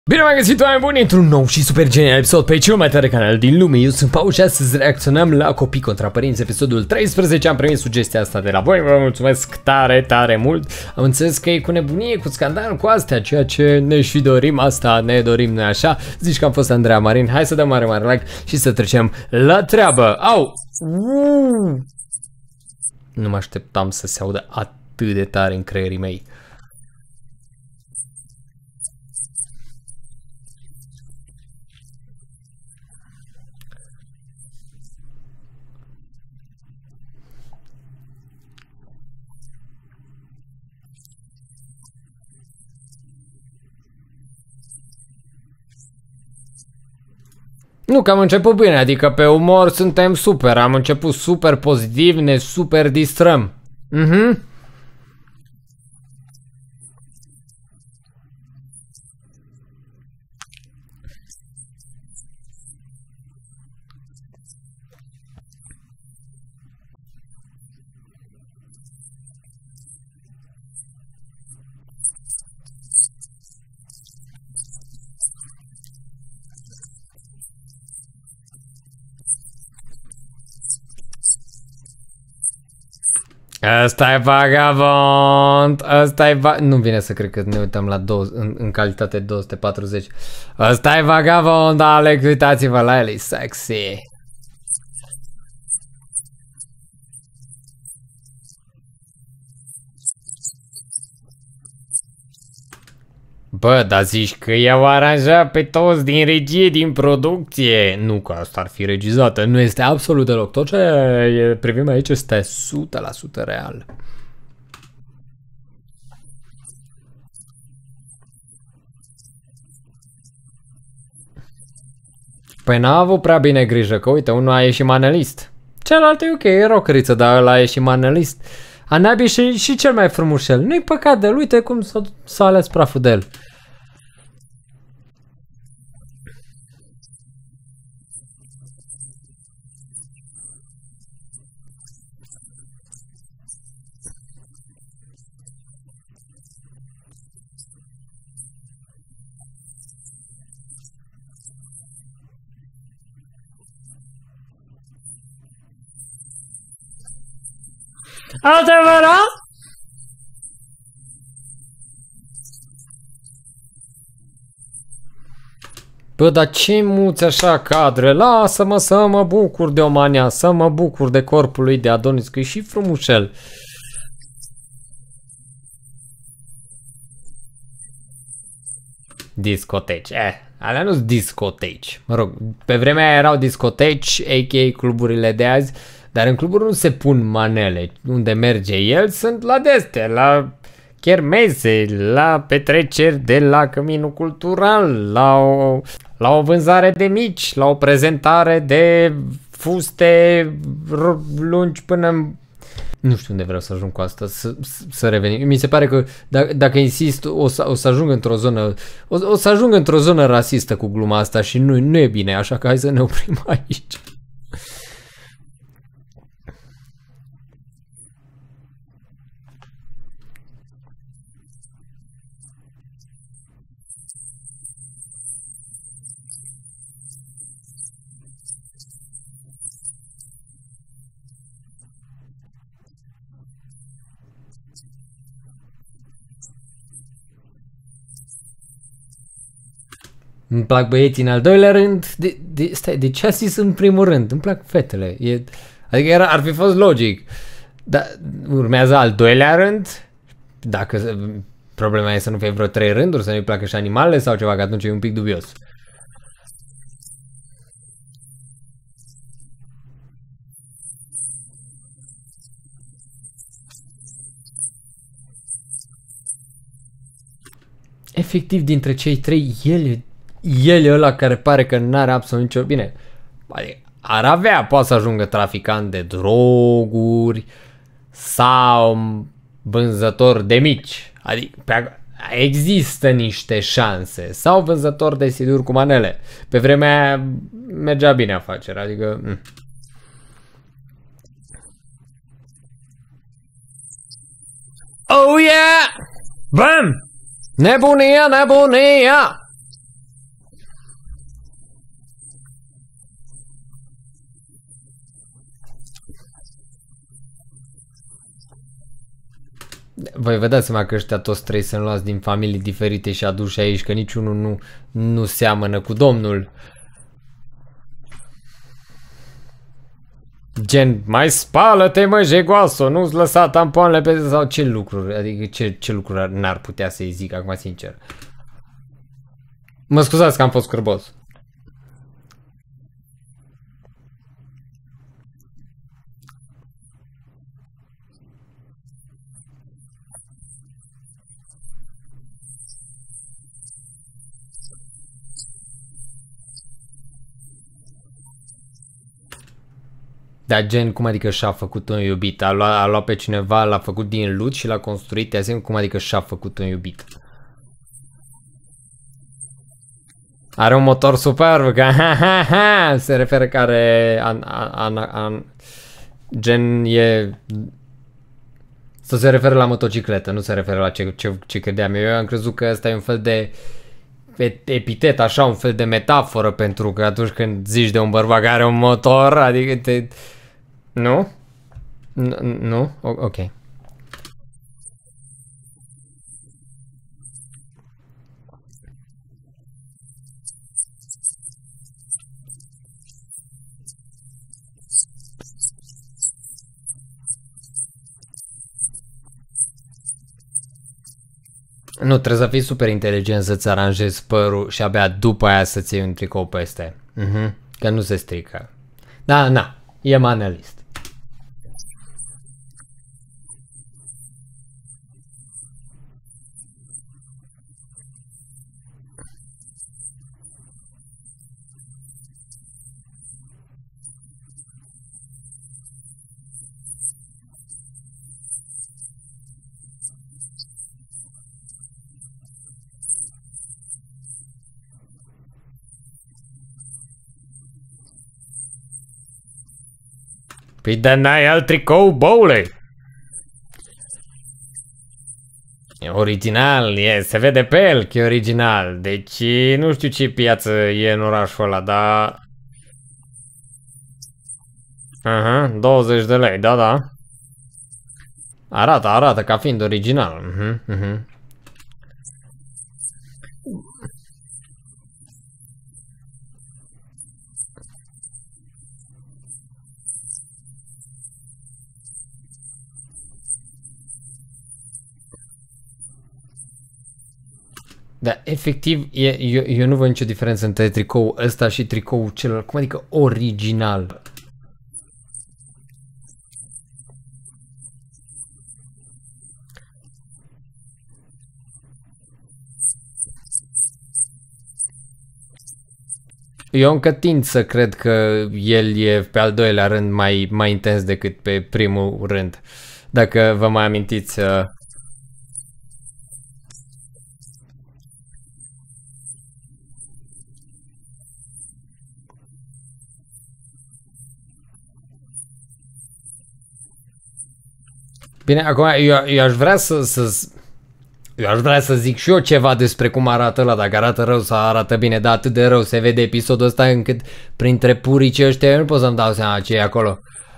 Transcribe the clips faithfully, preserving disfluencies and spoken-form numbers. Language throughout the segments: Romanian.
Bine m-am găsit, oameni buni, într-un nou și super genial episod pe cel mai tare canal din lume. Eu sunt Pau și astăzi reacționăm la Copii contra Părinți, episodul treisprezece. Am primit sugestia asta de la voi, vă mulțumesc tare, tare mult. Am înțeles că e cu nebunie, cu scandal, cu astea, ceea ce ne și dorim, asta ne dorim noi așa. Zici că am fost Andreea Marin, hai să dăm mare, mare like și să trecem la treabă. Au! Uuu! Nu mă așteptam să se audă atât de tare în creierii mei. Nu că am început bine, adică pe umor suntem super, am început super pozitiv, ne super distrăm. Mhm. Ăsta e vagabond, ăsta e va... Nu vine să cred că ne uităm la două, în, în calitate două sute patruzeci. Ăsta e vagabond, Alex, uitați-vă la el, e sexy. Bă, dar zici că i-au aranjat pe toți din regie, din producție. Nu că asta ar fi regizată, nu este absolut deloc. Tot ce privim aici este o sută la sută real. Păi n-a avut prea bine grijă, că uite, unul a ieșit manelist. Celălalt e ok, e rocăriță, dar ăla a ieșit manelist. Anabi și, și cel mai frumușel. Nu-i păcat de el, uite cum s-a ales praful de el. Adevărat? Bă, dar ce muți așa cadre? Lasă-mă să mă bucur de Omania, să mă bucur de corpul lui de Adonis, că e și frumușel. Discoteci, eh, alea nu-s discoteci. Mă rog, pe vremea aia erau discoteci, a k a cluburile de azi, dar în cluburi nu se pun manele. Unde merge el sunt la deste, la chermese, la petreceri de la Căminul Cultural, la o, la o vânzare de mici, la o prezentare de fuste lungi până în... Nu știu unde vreau să ajung cu asta, să, să revenim. Mi se pare că dacă, dacă insist o să, o să ajung într-o zonă o, o să ajung într-o zonă rasistă cu gluma asta și nu, nu e bine, așa că hai să ne oprim aici. Îmi plac băieții în al doilea rând. De, de, stai, de ce a zis în primul rând? Îmi plac fetele. E, adică era, ar fi fost logic. Dar urmează al doilea rând. Dacă problema e să nu fie vreo trei rânduri, să nu-i placă și animalele sau ceva, că atunci e un pic dubios. Efectiv, dintre cei trei, el El e ăla care pare că n-are absolut nicio... Bine, ar avea, poate să ajungă traficant de droguri sau vânzător de mici. Adică există niște șanse. Sau vânzător de siduri cu manele. Pe vremea aia mergea bine afacerea, adică... Mm. Oh yeah! Bam! Nebunia, nebunia! Voi vă dați seama că ăștia toți trei sunt luați din familii diferite și aduși aici, că niciunul nu, nu seamănă cu domnul. Gen, mai spală-te, mă, jegoasă, nu-ți lăsa tampoanele pe... sau ce lucruri, adică ce, ce lucruri n-ar putea să-i zic acum, sincer. Mă scuzați că am fost scârbos. Dar gen, cum adică și-a făcut un iubit? A luat, a luat pe cineva, l-a făcut din lut și l-a construit, asemenea, cum adică și-a făcut un iubit? Are un motor superb, că ha, ha, ha, se referă că are an, an, an, an, gen e... Să se referă la motocicletă, nu se referă la ce, ce, ce credeam eu. Eu am crezut că ăsta e un fel de epitet, așa, un fel de metaforă, pentru că atunci când zici de un bărbat care are un motor, adică te... Nu? Nu? Ok. Nu, trebuie să fii super inteligent să-ți aranjezi părul și abia după aia să-ți iei un tricou peste. Uh-huh. Că nu se strică. Da, na, e manelist. Păi de n-ai alt tricou, boule? E original, e, se vede pe el că e original. Deci nu știu ce piață e în orașul ăla, dar... Aha, uh-huh, douăzeci de lei, da, da. Arată, arată ca fiind original. Uh-huh, uh-huh. Da, efectiv, e, eu, eu nu văd nicio diferență între tricoul ăsta și tricoul celălalt. Cum adică original? Eu încă tind să cred că el e pe al doilea rând mai, mai intens decât pe primul rând. Dacă vă mai amintiți... Uh... Bine, acum eu, eu aș vrea să, să... Eu aș vrea să zic și eu ceva despre cum arată ăla, dacă arată rău sau arată bine, dar atât de rău se vede episodul ăsta încât printre puricii ăștia eu nu pot să-mi dau seama ce e acolo.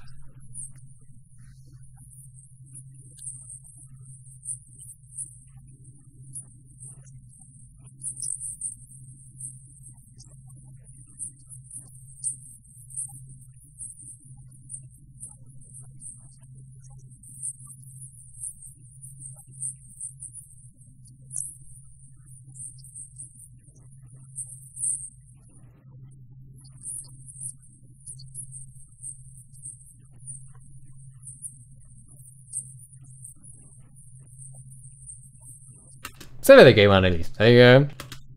Se vede că e manelist, adică...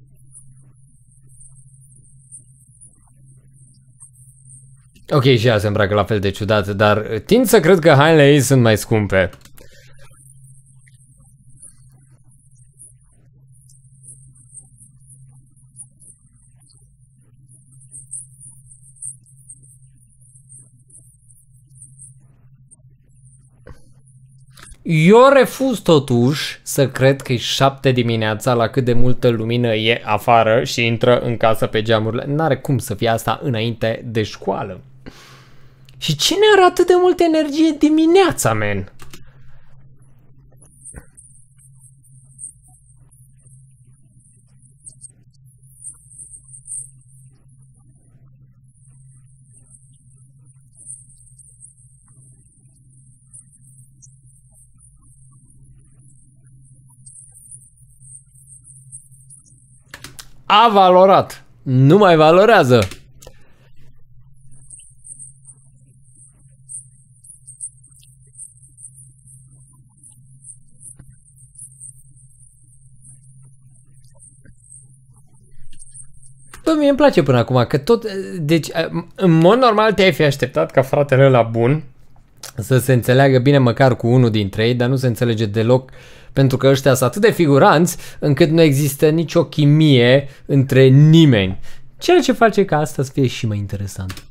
Ok, și ea se îmbracă la fel de ciudat, dar tind să cred că hainele ei sunt mai scumpe. Eu refuz totuși să cred că e șapte dimineața la cât de multă lumină e afară și intră în casă pe geamurile. N-are cum să fie asta înainte de școală. Și cine are atât de multă energie dimineața, man? A valorat. Nu mai valorează. Bă, mie îmi place până acum, că tot, deci, în mod normal te-ai fi așteptat ca fratele ăla bun să se înțeleagă bine măcar cu unul dintre ei, dar nu se înțelege deloc, pentru că ăștia sunt atât de figuranți încât nu există nicio chimie între nimeni. Ceea ce face ca asta să fie și mai interesant.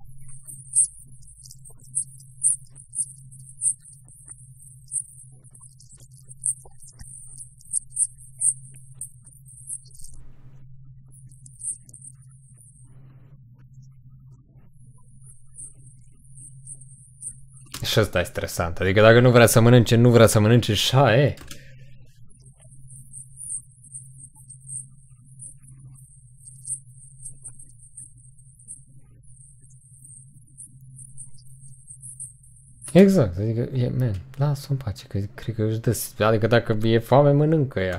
Și ăsta e stresant. Adică dacă nu vrea să mănânce, nu vrea să mănânce și așa e. Exact, adică, e, man, lasă-o în pace, că cred că își dă, adică dacă e foame, mănâncă ea.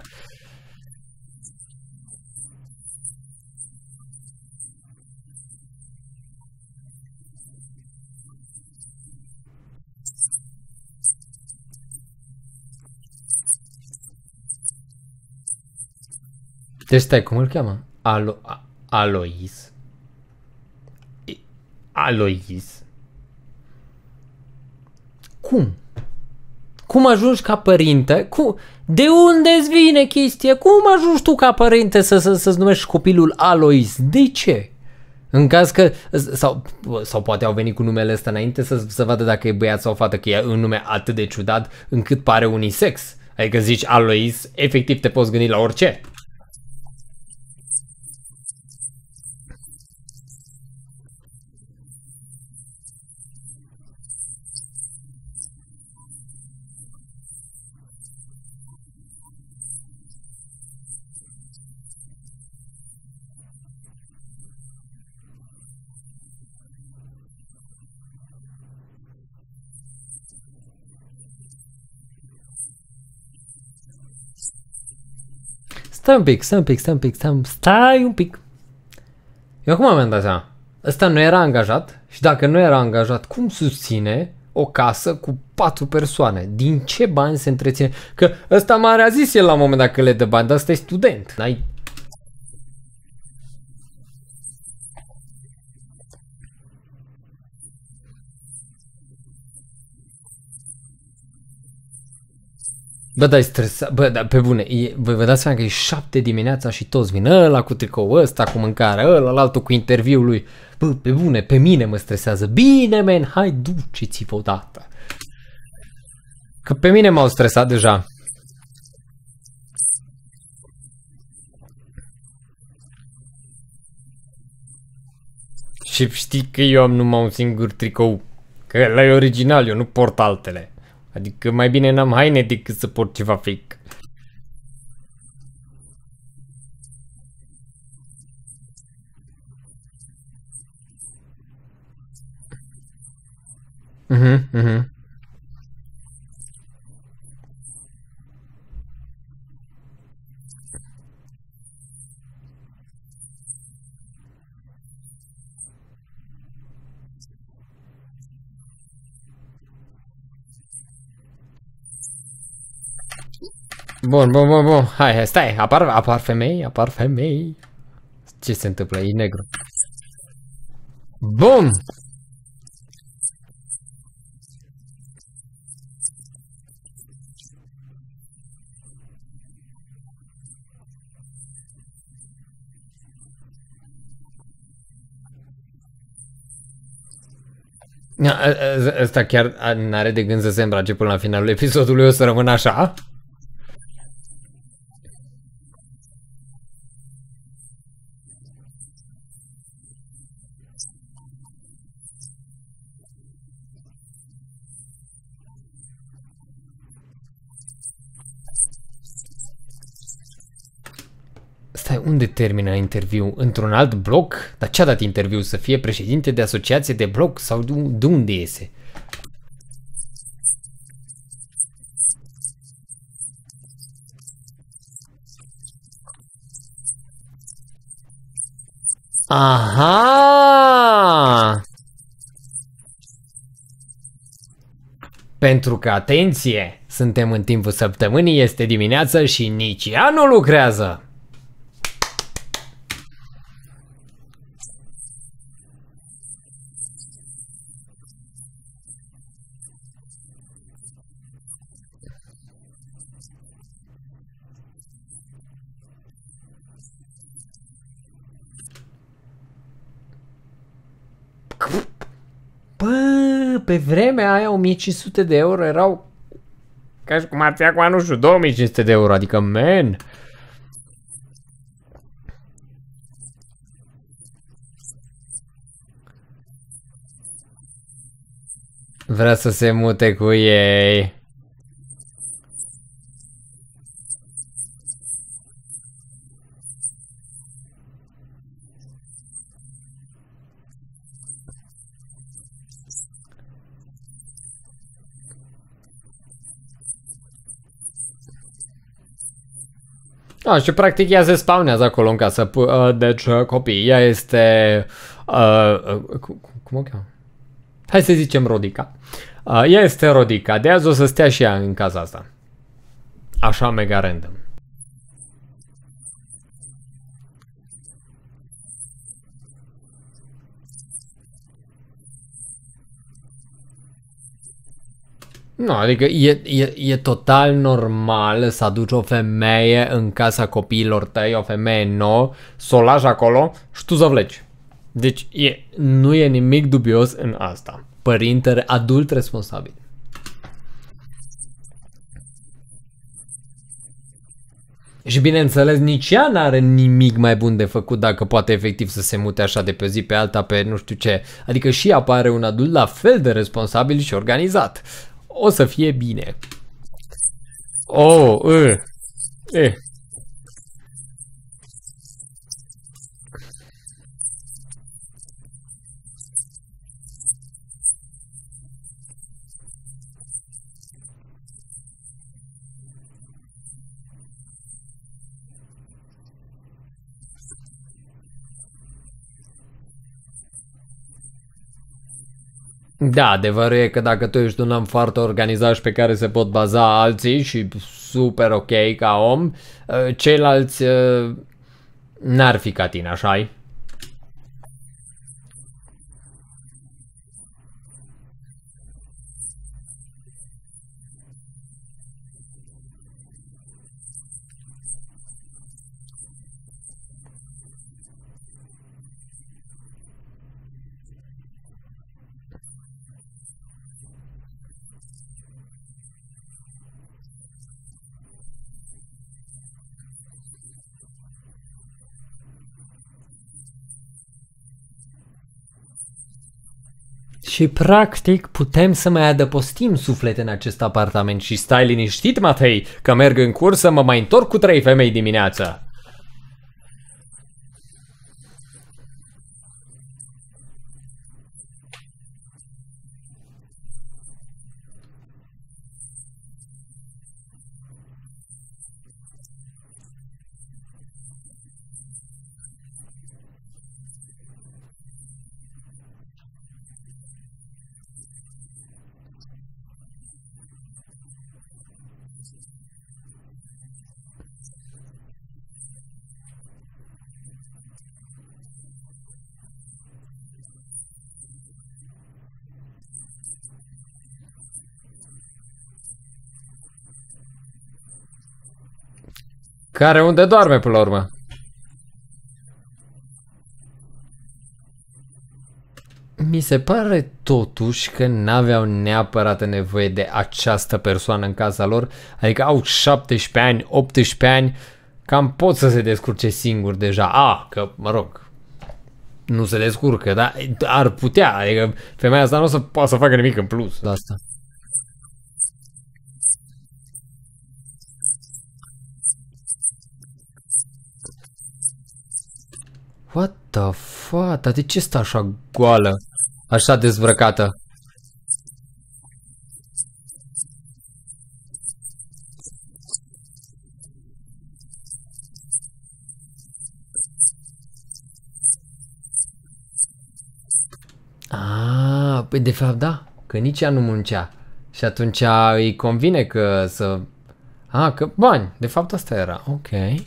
Deci stai, cum îl cheamă? Alo... A, Alois? Alois? Cum? Cum ajungi ca părinte? Cum? De unde îți vine chestia? Cum ajungi tu ca părinte să, să, să-ți numești copilul Alois? De ce? În caz că, sau, sau poate au venit cu numele ăsta înainte să, să vadă dacă e băiat sau fată, că e un nume atât de ciudat încât pare unisex. Adică zici Alois, efectiv te poți gândi la orice. Stai un pic, stai un pic, stai un pic, stai un, stai un pic. Eu acum mi-am dat seama. Ăsta nu era angajat și dacă nu era angajat, cum susține o casă cu patru persoane? Din ce bani se întreține? Că ăsta m-a zis el la un moment dat că le dă bani, dar ăsta e student. N-ai... Bă, dai stresat, bă, dar pe bune, e, vă, vă dați seama că e șapte dimineața și toți vin, ăla cu tricou, ăsta cu mâncare, ăla, altul cu interviul lui. Bă, pe bune, pe mine mă stresează. Bine, men, hai, duceți-vă odată. Că pe mine m-au stresat deja. Și știi că eu am numai un singur tricou. Că ăla e original, eu nu port altele. Adică mai bine n-am haine decât să port ceva fake. Mhm, mhm. Bun, bun, bun, bun. Hai, hai, stai. Apar, apar femei, apar femei. Ce se întâmplă? E negru. Bun! Ăsta chiar n-are de gând să se îmbrace până la finalul episodului, o să rămână așa? Stai, unde termină interviu? Într-un alt bloc? Dar ce-a dat interviu? Să fie președinte de asociație de bloc? Sau de unde iese? Aha! Pentru că, atenție, suntem în timpul săptămânii, este dimineață și nici ea nu lucrează. Bă, pe vremea aia o mie cinci sute de euro erau ca și cum ar fi acum, nu știu, două mii cinci sute de euro, adică, man. Vrea să se mute cu ei. A, și practic ea se spawnează acolo în casă. Uh, deci, uh, copii, ea este... Uh, uh, cum o cheamă? Hai să zicem Rodica. Uh, ea este Rodica, de azi o să stea și ea în casa asta. Așa mega random. Nu, adică e, e, e total normal să aduci o femeie în casa copiilor tăi, o femeie nouă, să o lași acolo și tu să pleci. Deci e, nu e nimic dubios în asta. Părinte adult responsabil. Și bineînțeles, nici ea n-are nimic mai bun de făcut dacă poate efectiv să se mute așa de pe zi pe alta pe nu știu ce. Adică și ea apare un adult la fel de responsabil și organizat. O să fie bine. Oh, uh, eh. Da, adevărul e că dacă tu ești un om foarte organizat și pe care se pot baza alții și super ok ca om, ceilalți n-ar fi ca tine, așa-i? Și practic putem să mai adăpostim suflete în acest apartament și stai liniștit, Matei, că merg în cursă, mă mai întorc cu trei femei dimineața. Care unde doarme până la urmă? Mi se pare totuși că n-aveau neapărat nevoie de această persoană în casa lor, adică au șaptesprezece ani, optsprezece ani, cam pot să se descurce singur deja. A, că, mă rog, nu se descurcă, dar ar putea, adică femeia asta nu o să poată să facă nimic în plus de asta. What the fuck? Dar de ce stă așa goală? Așa dezbrăcată? Ah, păi de fapt da, că nici ea nu muncea. Și atunci îi convine că să... Ah, că bani, de fapt asta era, ok.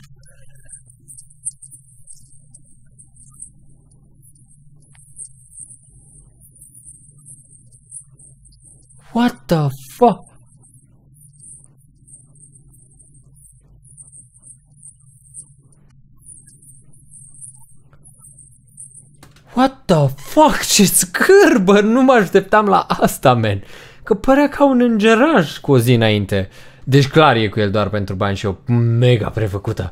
What the fuck? What the fuck? Ce scârbă! Nu mă așteptam la asta, man. Că părea ca un îngeraj cu o zi înainte. Deci clar e cu el doar pentru bani și o mega prefăcută.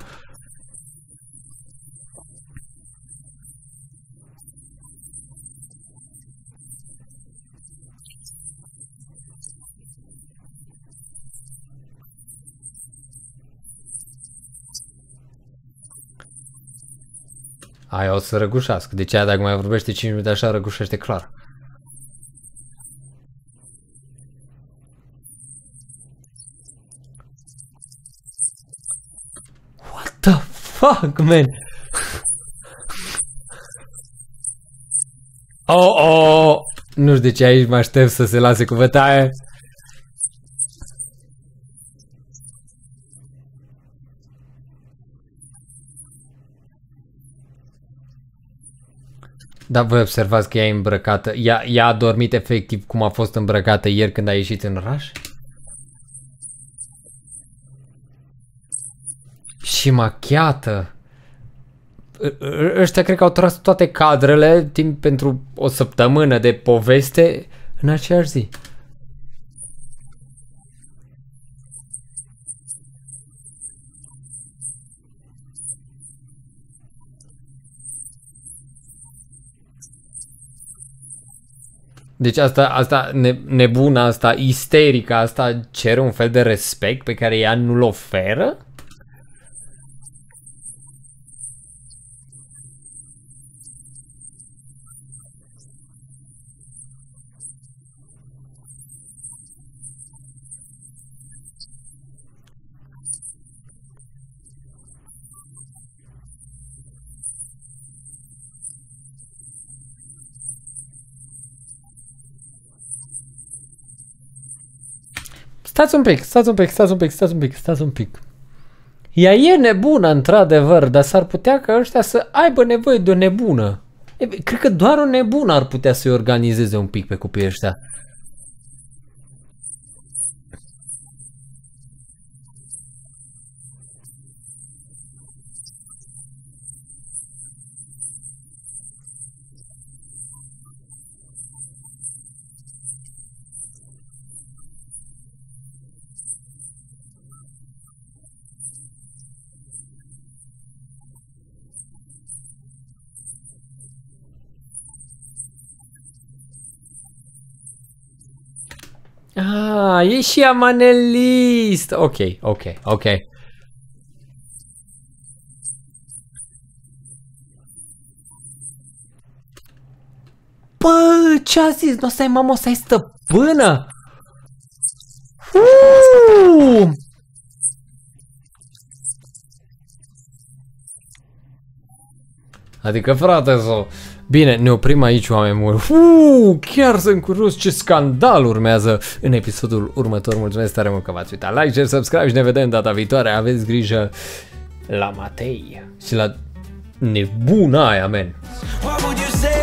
Aia o să răgușească. Deci aia dacă mai vorbește cinci minute așa, răgușește clar. What the fuck, man? Oh, oh! Nu știu de ce aici mă aștept să se lase cu bătaie. Da, voi observați că ea e îmbrăcată. Ea, ea a dormit efectiv cum a fost îmbrăcată ieri când a ieșit în oraș? Și machiată. Ăștia cred că au tras toate cadrele timp pentru o săptămână de poveste în aceeași zi. Deci asta, asta ne, nebuna asta, isterica asta cere un fel de respect pe care ea nu-l oferă? Stați un pic, stați un pic, stați un pic, stați un pic, stați un pic. Ea e nebună, într-adevăr, dar s-ar putea ca ăștia să aibă nevoie de o nebună. E, cred că doar o nebună ar putea să-i organizeze un pic pe copiii ăștia. Ah, e și amanelist. Ok, ok, ok. Bă, ce a zis? Nu stai, mamă, să ai stăpână? Uh! Adică, frate, so... Bine, ne oprim aici, oameni buni. Uuu, chiar sunt curios ce scandal urmează în episodul următor. Mulțumesc tare mult că v-ați uitat. Like, share, subscribe și ne vedem data viitoare. Aveți grijă la Matei și la nebuna aia, man.